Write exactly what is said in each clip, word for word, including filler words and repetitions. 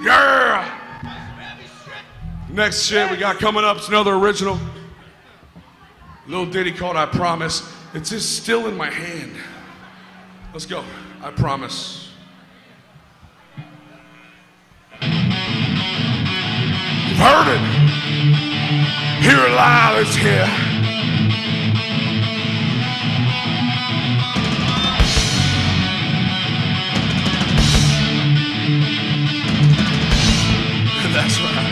Yeah! Next shit we got coming up is another original. Little ditty called I Promise. It's just still in my hand. Let's go. I promise. You've heard it. Here it live, it's here. That's right.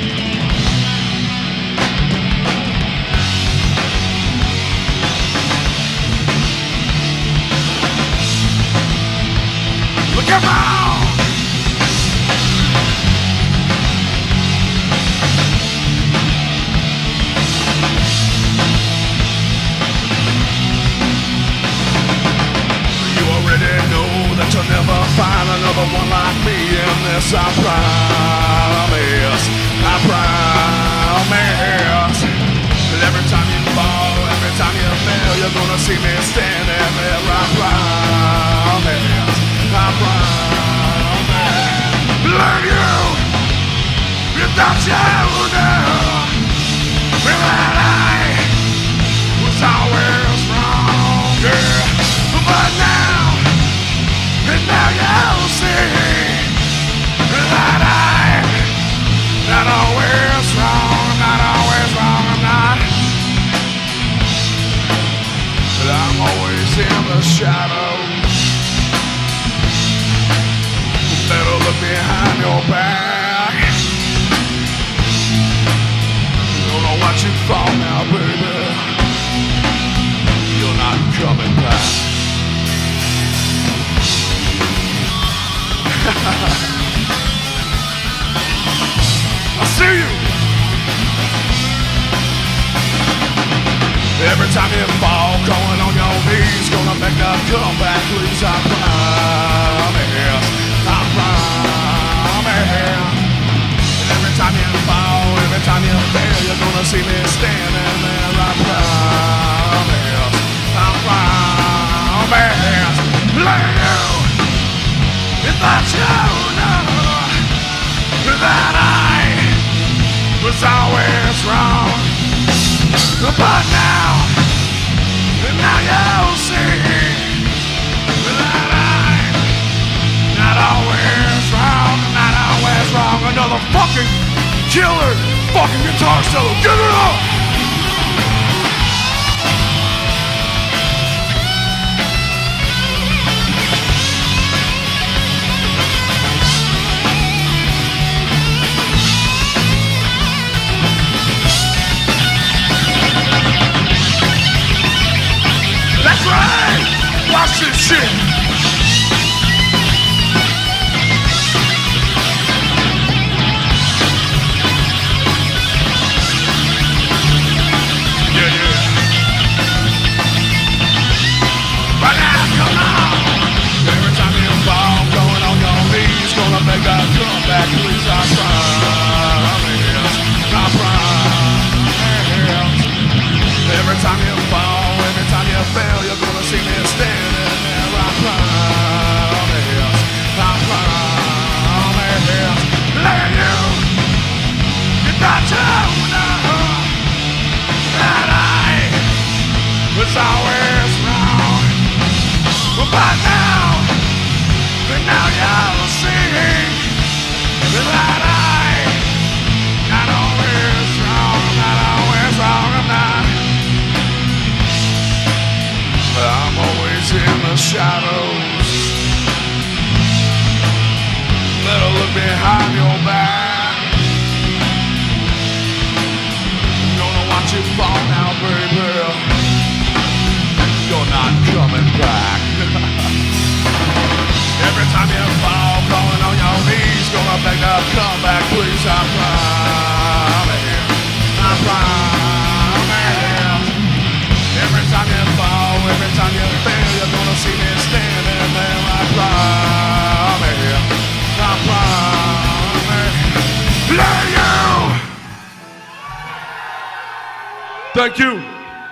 Look at my you already know that you'll never find another one like me in this, I promise, I promise. But every time you fall, every time you fail, you're gonna see me standing there, I promise, I promise. Learn you, without you now, that I was always wrong, yeah. But now, and now you see that I, not always wrong, not always wrong, I'm not. But I'm always in the shadows. Better look behind your back. Don't know what you thought now, baby. You're not coming back. I see you. Every time you fall, going on your knees, gonna make a comeback, please, I promise, I promise. And every time you fall, every time you fail, you're gonna see me standing there, I promise, I promise. Let you, without you know that I was always wrong. But now, now you see that I'm not always wrong, not always wrong. Another fucking killer fucking guitar solo. Give it up! That's right! Watch this shit! Yeah, yeah. Right now, come on! Every time you fall, going on your knees, gonna make a comeback, please, I promise, I promise. Every time you fall, every time you fail, you're gonna see me standing there, I promise, I promise. Let you, you thought you know that I was always wrong. But now, but now you'll see that I, not always wrong, not always wrong, I'm not. I'm always in the shadows. Better look behind your back. Gonna watch you fall now, baby. You're not coming back. Every time you fall, falling on your knees, gonna make a comeback, please, I promise, I promise. Every time you fall, every time you fail, you're gonna see me standing there, I promise, I promise. Let you! Thank you.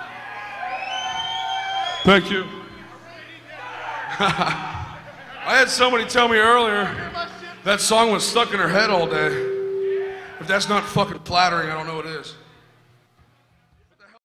Thank you. I had somebody tell me earlier That song was stuck in her head all day. If that's not fucking flattering, I don't know what is.